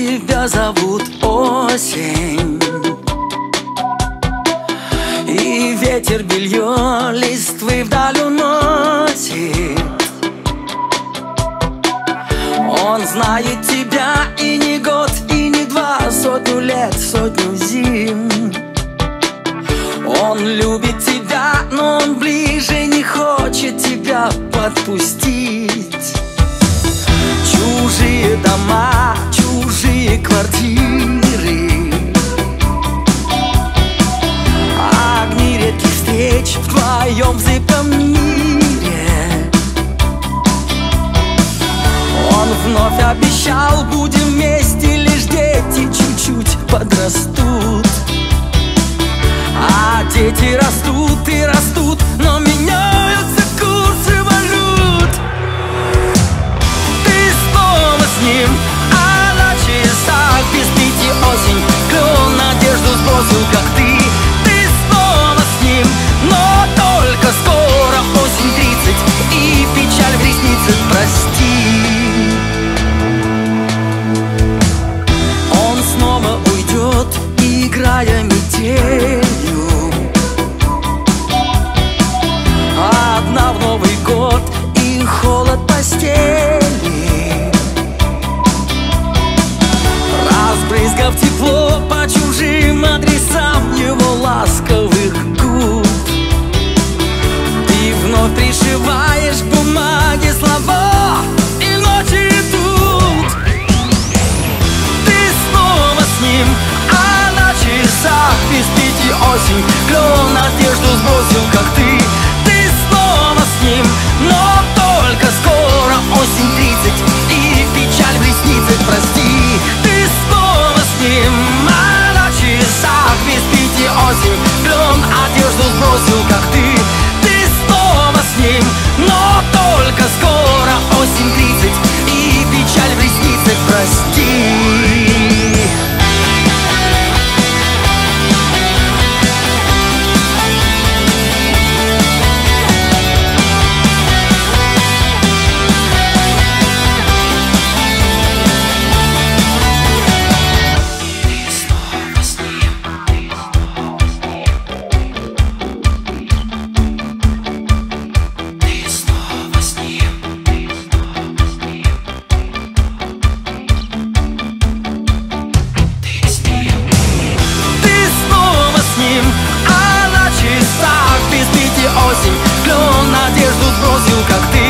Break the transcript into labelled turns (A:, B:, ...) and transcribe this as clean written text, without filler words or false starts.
A: тебя зовут осень, и ветер белье листвы вдаль уносит. Он знает тебя и не год, и не два, сотню лет, сотню зим. Он любит тебя, но он ближе не хочет тебя подпустить. Чужие дома, чужие квартиры, огни редких встреч в твоем зыбком мире. Он вновь обещал, будем вместе, лишь дети чуть-чуть подрастут. А дети растут и растут, но меняются курсы валют. Ты снова с ним, а на часах без 5 осень. Клен надежду сбросил, как ты. Ты снова с ним, но только скоро осень 30, и печаль в ресницах, прости. Он снова уйдет, играя метелью. Одна в Новый год и холод постели, разбрызгав тепло по чужим адресам его ласковых губ. Ты вновь пришиваешь к бумаге слова, и ночи идут. Ты снова с ним, а на часах без 5 осень. Клен надежду сбросил, как ты. Ты снова с ним, но только скоро осень 30, и печаль в ресницах, прости. Ты снова с ним, а на часах без 5 осень. Клен одежду сбросил, как ты. Ты снова с ним, но только скоро осень 30, и печаль в ресницах, прости. Клен надежду сбросил, как ты.